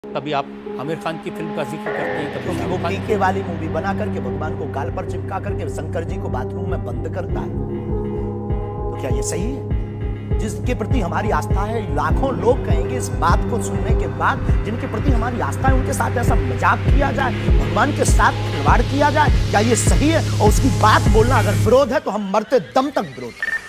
कभी आप आमिर खान की फिल्म का जिक्र करते हैं, कभी वो शाहरुख खान पीके वाली मूवी बना करके भगवान को गाल पर चिपका करके शंकर जी को बाथरूम में बंद करता है, तो क्या ये सही है? जिसके प्रति हमारी आस्था है, लाखों लोग कहेंगे इस बात को सुनने के बाद, जिनके प्रति हमारी आस्था है उनके साथ ऐसा मजाक किया जाए, भगवान के साथ खिलवाड़ किया जाए, क्या ये सही है? और उसकी बात बोलना अगर विरोध है तो हम मरते दम तक विरोध करें।